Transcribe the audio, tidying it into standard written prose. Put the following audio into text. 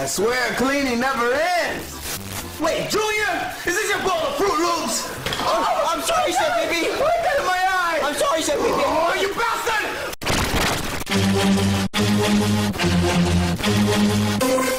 I swear cleaning never ends. Wait, Junior, is this your bowl of Fruit Loops? Oh, I'm sorry, Chef Pee-Pee. What got in my eye? I'm sorry, Chef Pee-Pee. Oh, you bastard!